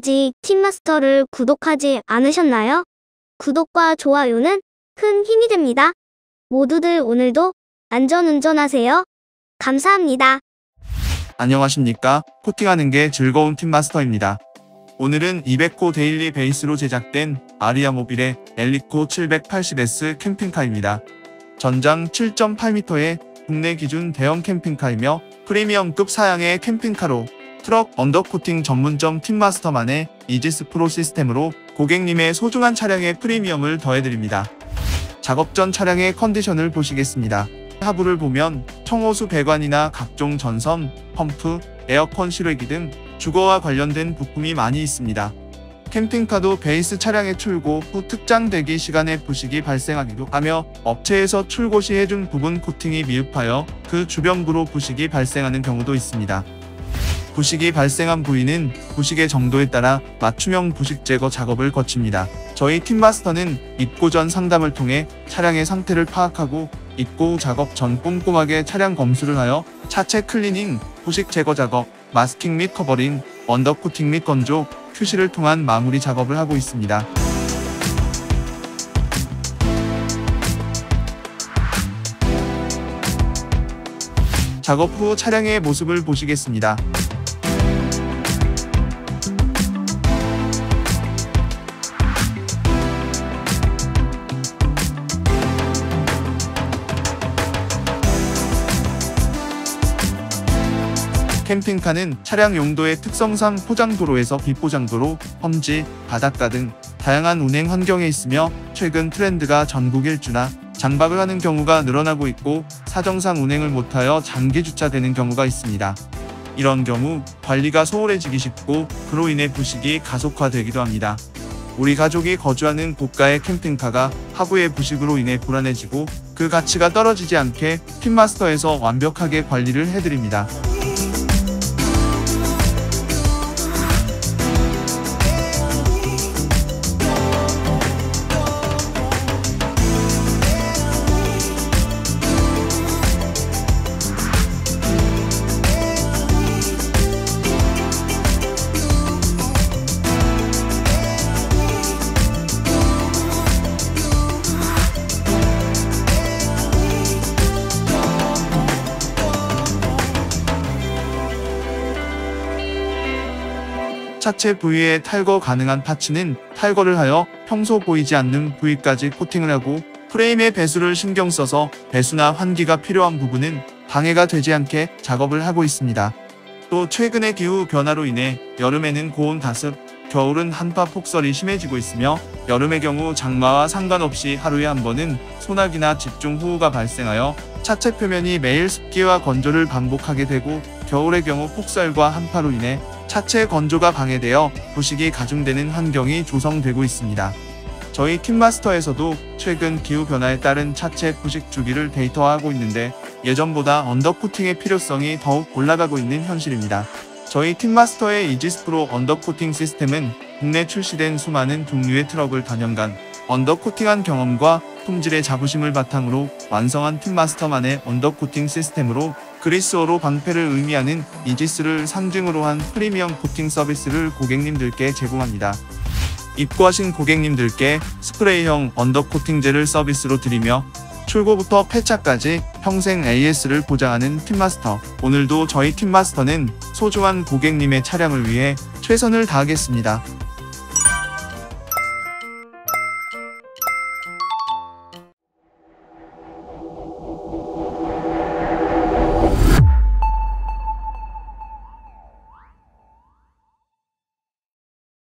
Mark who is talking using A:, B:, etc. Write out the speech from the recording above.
A: 아직 팀마스터를 구독하지 않으셨나요? 구독과 좋아요는 큰 힘이 됩니다. 모두들 오늘도 안전운전하세요. 감사합니다.
B: 안녕하십니까? 코팅하는 게 즐거운 팀마스터입니다. 오늘은 200호 데일리 베이스로 제작된 아리아 모빌의 엘리코 780S 캠핑카입니다. 전장 7.8m의 국내 기준 대형 캠핑카이며 프리미엄급 사양의 캠핑카로 트럭 언더코팅 전문점 팀마스터만의 이지스 프로 시스템으로 고객님의 소중한 차량에 프리미엄을 더해드립니다. 작업 전 차량의 컨디션을 보시겠습니다. 하부를 보면 청호수 배관이나 각종 전선, 펌프, 에어컨 실외기 등 주거와 관련된 부품이 많이 있습니다. 캠핑카도 베이스 차량의 출고 후 특장 대기 시간에 부식이 발생하기도 하며 업체에서 출고 시 해준 부분 코팅이 미흡하여 그 주변부로 부식이 발생하는 경우도 있습니다. 부식이 발생한 부위는 부식의 정도에 따라 맞춤형 부식 제거 작업을 거칩니다. 저희 팀마스터는 입고 전 상담을 통해 차량의 상태를 파악하고 입고 후 작업 전 꼼꼼하게 차량 검수를 하여 차체 클리닝, 부식 제거 작업, 마스킹 및 커버링, 언더코팅 및 건조, QC를 통한 마무리 작업을 하고 있습니다. 작업 후 차량의 모습을 보시겠습니다. 캠핑카는 차량 용도의 특성상 포장도로에서 비포장도로, 험지, 바닷가 등 다양한 운행 환경에 있으며 최근 트렌드가 전국 일주나 장박을 하는 경우가 늘어나고 있고 사정상 운행을 못하여 장기 주차되는 경우가 있습니다. 이런 경우 관리가 소홀해지기 쉽고 그로 인해 부식이 가속화되기도 합니다. 우리 가족이 거주하는 고가의 캠핑카가 하부의 부식으로 인해 불안해지고 그 가치가 떨어지지 않게 팀마스터에서 완벽하게 관리를 해드립니다. 차체 부위에 탈거 가능한 파츠는 탈거를 하여 평소 보이지 않는 부위까지 코팅을 하고 프레임의 배수를 신경 써서 배수나 환기가 필요한 부분은 방해가 되지 않게 작업을 하고 있습니다. 또 최근의 기후 변화로 인해 여름에는 고온 다습, 겨울은 한파 폭설이 심해지고 있으며 여름의 경우 장마와 상관없이 하루에 한 번은 소나기나 집중호우가 발생하여 차체 표면이 매일 습기와 건조를 반복하게 되고 겨울의 경우 폭설과 한파로 인해 차체 건조가 방해되어 부식이 가중되는 환경이 조성되고 있습니다. 저희 팀마스터에서도 최근 기후변화에 따른 차체 부식 주기를 데이터화하고 있는데 예전보다 언더코팅의 필요성이 더욱 올라가고 있는 현실입니다. 저희 팀마스터의 이지스 프로 언더코팅 시스템은 국내 출시된 수많은 종류의 트럭을 단연간 언더코팅한 경험과 품질의 자부심을 바탕으로 완성한 팀마스터만의 언더코팅 시스템으로 그리스어로 방패를 의미하는 이지스를 상징으로 한 프리미엄 코팅 서비스를 고객님들께 제공합니다. 입고하신 고객님들께 스프레이형 언더코팅제를 서비스로 드리며 출고부터 폐차까지 평생 AS를 보장하는 팀마스터. 오늘도 저희 팀마스터는 소중한 고객님의 차량을 위해 최선을 다하겠습니다.